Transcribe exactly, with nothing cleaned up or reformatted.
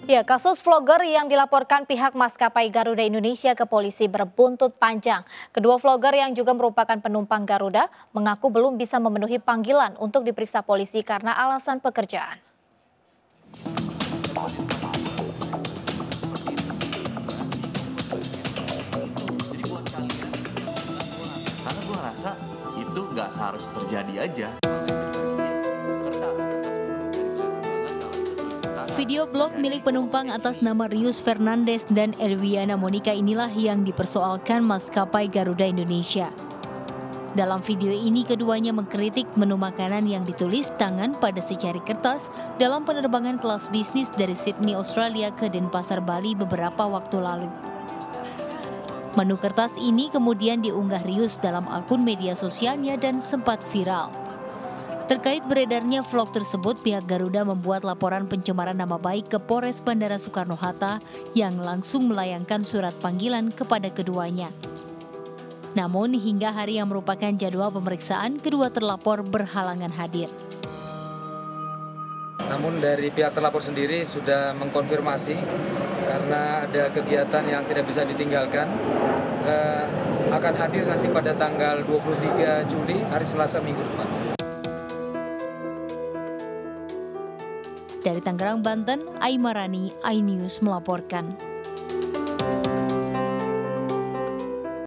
Ya, kasus vlogger yang dilaporkan pihak maskapai Garuda Indonesia ke polisi berbuntut panjang. Kedua vlogger yang juga merupakan penumpang Garuda mengaku belum bisa memenuhi panggilan untuk diperiksa polisi karena alasan pekerjaan. Jadi buat kalian, karena gue ngerasa itu nggak seharusnya terjadi aja. Video blog milik penumpang atas nama Rius Fernandes dan Elwiana Monica inilah yang dipersoalkan maskapai Garuda Indonesia. Dalam video ini keduanya mengkritik menu makanan yang ditulis tangan pada secari kertas dalam penerbangan kelas bisnis dari Sydney, Australia ke Denpasar, Bali beberapa waktu lalu. Menu kertas ini kemudian diunggah Rius dalam akun media sosialnya dan sempat viral. Terkait beredarnya vlog tersebut, pihak Garuda membuat laporan pencemaran nama baik ke Polres Bandara Soekarno-Hatta yang langsung melayangkan surat panggilan kepada keduanya. Namun hingga hari yang merupakan jadwal pemeriksaan, kedua terlapor berhalangan hadir. Namun dari pihak terlapor sendiri sudah mengkonfirmasi karena ada kegiatan yang tidak bisa ditinggalkan, eh, akan hadir nanti pada tanggal dua puluh tiga Juli, hari Selasa minggu depan. Dari Tangerang, Banten, Aimarani, iNews melaporkan.